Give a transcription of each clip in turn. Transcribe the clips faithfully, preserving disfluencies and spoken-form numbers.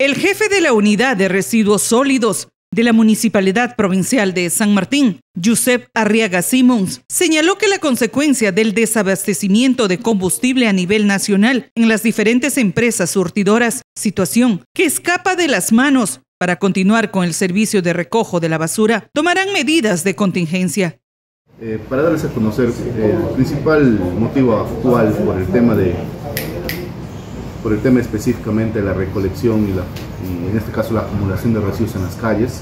El jefe de la Unidad de Residuos Sólidos de la Municipalidad Provincial de San Martín, Josep Arriaga Simons, señaló que la consecuencia del desabastecimiento de combustible a nivel nacional en las diferentes empresas surtidoras, situación que escapa de las manos para continuar con el servicio de recojo de la basura, tomarán medidas de contingencia. Eh, para darles a conocer eh, el principal motivo actual por el tema de por el tema específicamente de la recolección y, la, y en este caso la acumulación de residuos en las calles,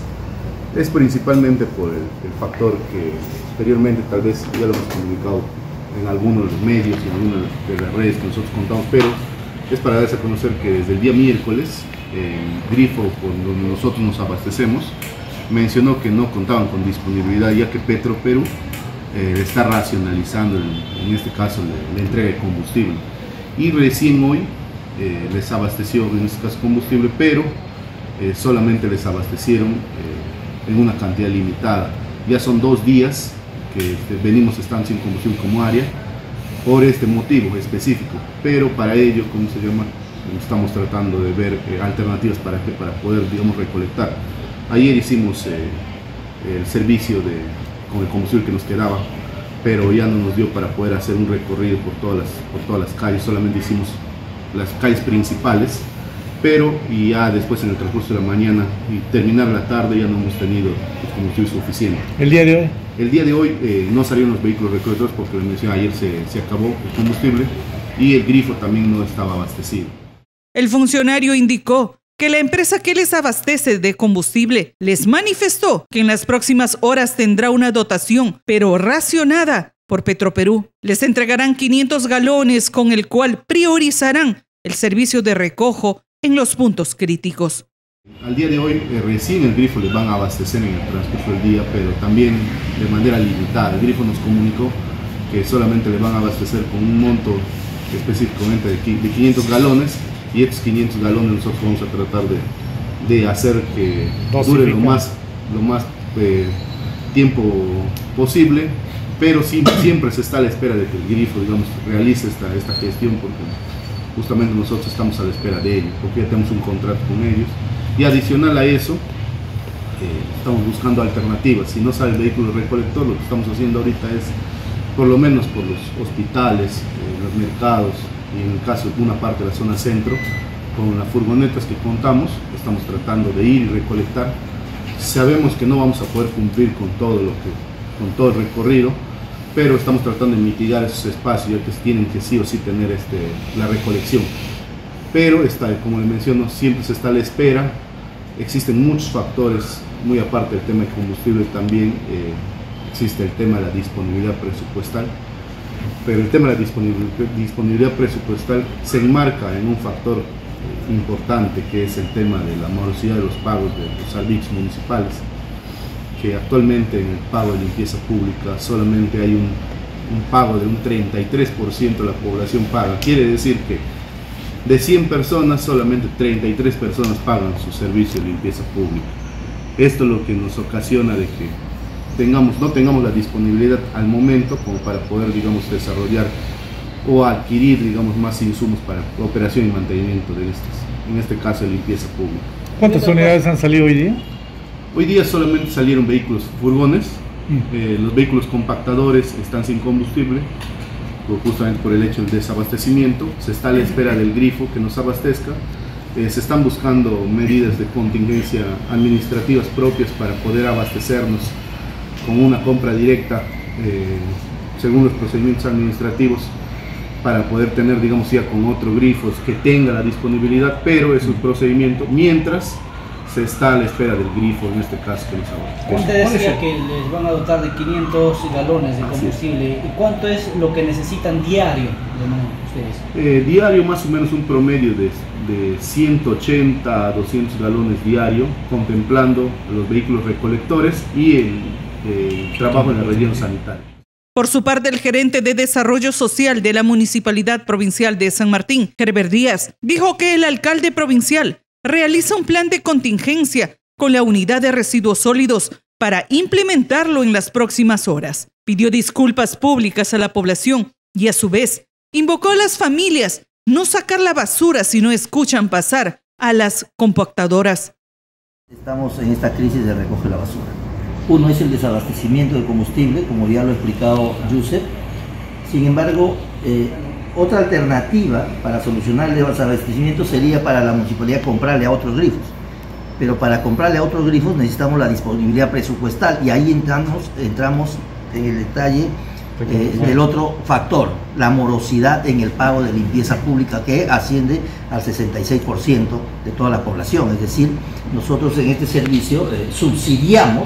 es principalmente por el, el factor que anteriormente tal vez ya lo hemos comunicado en algunos de los medios y en algunas de las redes que nosotros contamos, pero es para darles a conocer que desde el día miércoles el grifo con donde nosotros nos abastecemos mencionó que no contaban con disponibilidad, ya que Petro Perú eh, está racionalizando el, en este caso la, la entrega de combustible, y recién hoy Eh, les abasteció en este caso combustible, pero eh, solamente les abastecieron eh, en una cantidad limitada. Ya son dos días que este, venimos estando sin combustible como área por este motivo específico, pero para ello, ¿cómo se llama? Estamos tratando de ver eh, alternativas para, que, para poder, digamos, recolectar. Ayer hicimos eh, el servicio de, con el combustible que nos quedaba, pero ya no nos dio para poder hacer un recorrido por todas las, por todas las calles, solamente hicimos las calles principales, pero y ya después en el transcurso de la mañana y terminar la tarde ya no hemos tenido pues, combustible suficiente. ¿El día de hoy? El día de hoy eh, no salieron los vehículos recolectores porque lo mencioné ayer, se, se acabó el combustible y el grifo también no estaba abastecido. El funcionario indicó que la empresa que les abastece de combustible les manifestó que en las próximas horas tendrá una dotación, pero racionada, por Petroperú. Les entregarán quinientos galones con el cual priorizarán el servicio de recojo en los puntos críticos. Al día de hoy eh, recién el grifo les van a abastecer en el transcurso del día, pero también de manera limitada. El grifo nos comunicó que solamente les van a abastecer con un monto específicamente de quinientos galones, y estos quinientos galones nosotros vamos a tratar de, de hacer que dure lo más, lo más eh, tiempo posible. Pero siempre, siempre se está a la espera de que el grifo, digamos, realice esta, esta gestión, porque justamente nosotros estamos a la espera de ellos, porque ya tenemos un contrato con ellos. Y adicional a eso, eh, estamos buscando alternativas. Si no sale el vehículo recolector, lo que estamos haciendo ahorita es, por lo menos por los hospitales, eh, los mercados, y en el caso de una parte de la zona centro, con las furgonetas que contamos, estamos tratando de ir y recolectar. Sabemos que no vamos a poder cumplir con todo lo que, con todo el recorrido, pero estamos tratando de mitigar esos espacios, ya que tienen que sí o sí tener este, la recolección. Pero, está, como le menciono, siempre se está a la espera. Existen muchos factores, muy aparte del tema de combustible también, eh, existe el tema de la disponibilidad presupuestal, pero el tema de la disponibilidad, disponibilidad presupuestal se enmarca en un factor eh, importante, que es el tema de la morosidad de los pagos de los servicios municipales, que actualmente en el pago de limpieza pública solamente hay un, un pago de un treinta y tres por ciento de la población paga. Quiere decir que de cien personas, solamente treinta y tres personas pagan su servicio de limpieza pública. Esto es lo que nos ocasiona de que tengamos, no tengamos la disponibilidad al momento como para poder, digamos, desarrollar o adquirir, digamos, más insumos para operación y mantenimiento de estas, en este caso de limpieza pública. ¿Cuántas unidades han salido hoy día? Hoy día solamente salieron vehículos furgones, eh, los vehículos compactadores están sin combustible, justamente por el hecho del desabastecimiento. Se está a la espera del grifo que nos abastezca. Eh, se están buscando medidas de contingencia administrativas propias para poder abastecernos con una compra directa eh, según los procedimientos administrativos, para poder tener, digamos, ya con otros grifos que tenga la disponibilidad, pero es un procedimiento mientras se está a la espera del grifo, en este caso que nos abastece. Usted decía que les van a dotar de quinientos galones de combustible. ¿Y cuánto es lo que necesitan diario de ustedes? Eh, diario más o menos un promedio de, de ciento ochenta a doscientos galones diario, contemplando los vehículos recolectores y el, el trabajo en el relleno sanitario. Por su parte, el gerente de Desarrollo Social de la Municipalidad Provincial de San Martín, Herbert Díaz, dijo que el alcalde provincial realiza un plan de contingencia con la Unidad de Residuos Sólidos para implementarlo en las próximas horas. Pidió disculpas públicas a la población y, a su vez, invocó a las familias no sacar la basura si no escuchan pasar a las compactadoras. Estamos en esta crisis de recoge la basura. Uno es el desabastecimiento de combustible, como ya lo ha explicado Josep. Sin embargo, eh, otra alternativa para solucionar el desabastecimiento sería para la municipalidad comprarle a otros grifos. Pero para comprarle a otros grifos necesitamos la disponibilidad presupuestal y ahí entramos, entramos en el detalle eh, del otro factor, la morosidad en el pago de limpieza pública, que asciende al sesenta y seis por ciento de toda la población. Es decir, nosotros en este servicio eh, subsidiamos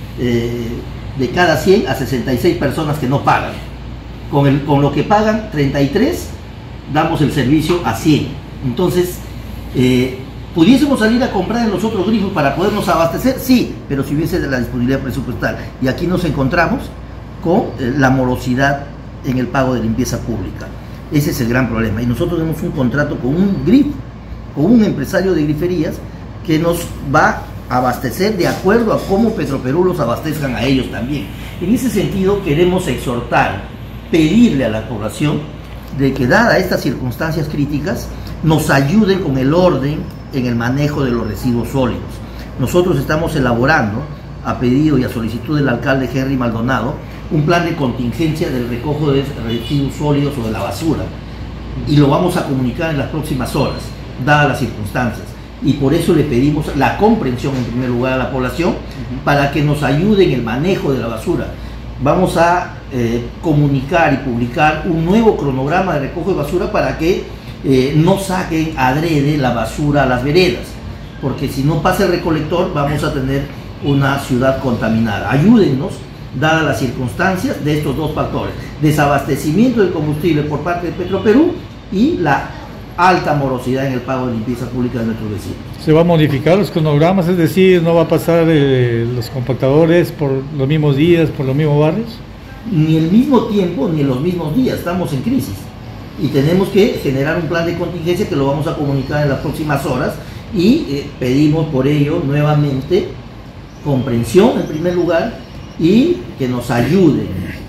eh, de cada cien a sesenta y seis personas que no pagan. Con, el, con lo que pagan treinta y tres, damos el servicio a cien. Entonces, eh, ¿pudiésemos salir a comprar en los otros grifos para podernos abastecer? Sí, pero si hubiese la disponibilidad presupuestal. Y aquí nos encontramos con eh, la morosidad en el pago de limpieza pública. Ese es el gran problema. Y nosotros tenemos un contrato con un grifo, con un empresario de griferías que nos va a abastecer de acuerdo a cómo Petroperú los abastezcan a ellos también. En ese sentido queremos exhortar, pedirle a la población de que, dadas estas circunstancias críticas, nos ayuden con el orden en el manejo de los residuos sólidos. Nosotros estamos elaborando, a pedido y a solicitud del alcalde Henry Maldonado, un plan de contingencia del recojo de residuos sólidos o de la basura, y lo vamos a comunicar en las próximas horas, dadas las circunstancias, y por eso le pedimos la comprensión en primer lugar a la población para que nos ayude en el manejo de la basura. Vamos a eh, comunicar y publicar un nuevo cronograma de recojo de basura para que eh, no saquen adrede la basura a las veredas, porque si no pasa el recolector vamos a tener una ciudad contaminada. Ayúdennos, dadas las circunstancias de estos dos factores: desabastecimiento de combustible por parte de Petroperú y la alta morosidad en el pago de limpieza pública de nuestros vecinos. ¿Se va a modificar los cronogramas? Es decir, ¿no va a pasar eh, los compactadores por los mismos días, por los mismos barrios? Ni el mismo tiempo, ni en los mismos días. Estamos en crisis y tenemos que generar un plan de contingencia que lo vamos a comunicar en las próximas horas, y eh, pedimos por ello nuevamente comprensión en primer lugar y que nos ayuden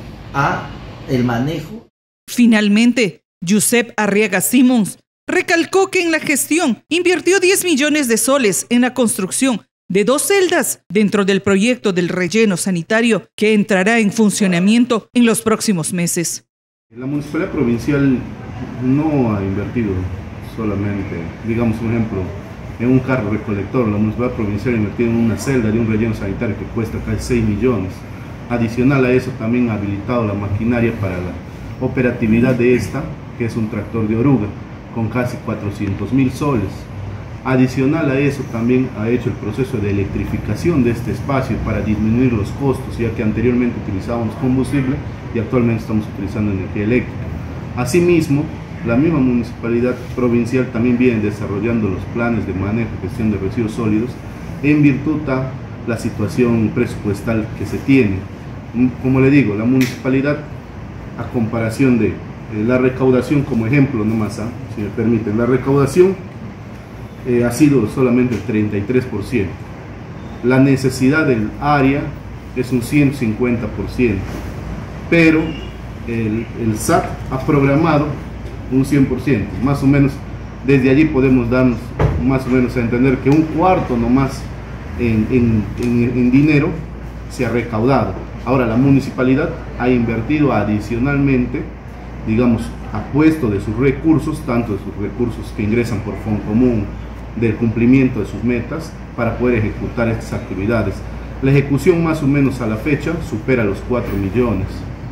a el manejo. Finalmente, Josep Arriaga Simons recalcó que en la gestión invirtió diez millones de soles en la construcción de dos celdas dentro del proyecto del relleno sanitario que entrará en funcionamiento en los próximos meses. La Municipalidad Provincial no ha invertido solamente, digamos un ejemplo, en un carro recolector. La Municipalidad Provincial ha invertido en una celda de un relleno sanitario que cuesta casi seis millones. Adicional a eso, también ha habilitado la maquinaria para la operatividad de esta, que es un tractor de oruga, con casi cuatrocientos mil soles. Adicional a eso, también ha hecho el proceso de electrificación de este espacio para disminuir los costos, ya que anteriormente utilizábamos combustible y actualmente estamos utilizando energía eléctrica. Asimismo, la misma Municipalidad Provincial también viene desarrollando los planes de manejo y gestión de residuos sólidos en virtud a la situación presupuestal que se tiene. Como le digo, la Municipalidad, a comparación de eh, la recaudación, como ejemplo nomás, ¿eh? si me permiten, la recaudación eh, ha sido solamente el treinta y tres por ciento. La necesidad del área es un ciento cincuenta por ciento, pero el, el S A C ha programado un cien por ciento. Más o menos, desde allí podemos darnos más o menos a entender que un cuarto nomás en, en, en, en dinero se ha recaudado. Ahora la municipalidad ha invertido adicionalmente, digamos, ha puesto de sus recursos, tanto de sus recursos que ingresan por Fondo Común, del cumplimiento de sus metas, para poder ejecutar estas actividades. La ejecución más o menos a la fecha supera los cuatro millones.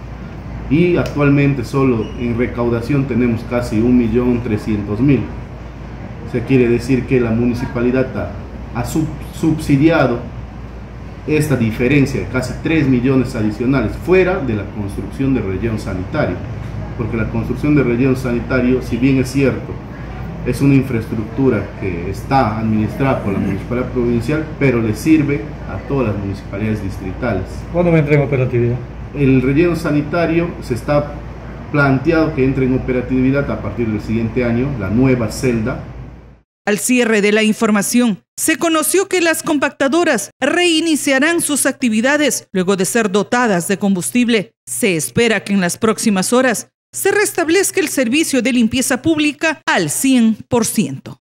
Y actualmente solo en recaudación tenemos casi un millón trescientos mil. O sea, quiere decir que la municipalidad ha, ha sub, subsidiado esta diferencia de casi tres millones adicionales fuera de la construcción de relleno sanitario, porque la construcción de relleno sanitario, si bien es cierto, es una infraestructura que está administrada por la Municipalidad Provincial, pero le sirve a todas las municipalidades distritales. ¿Cuándo va a entrar en operatividad? El relleno sanitario se está planteado que entre en operatividad a partir del siguiente año, la nueva celda. Al cierre de la información, se conoció que las compactadoras reiniciarán sus actividades luego de ser dotadas de combustible. Se espera que en las próximas horas se restablezca el servicio de limpieza pública al cien por ciento.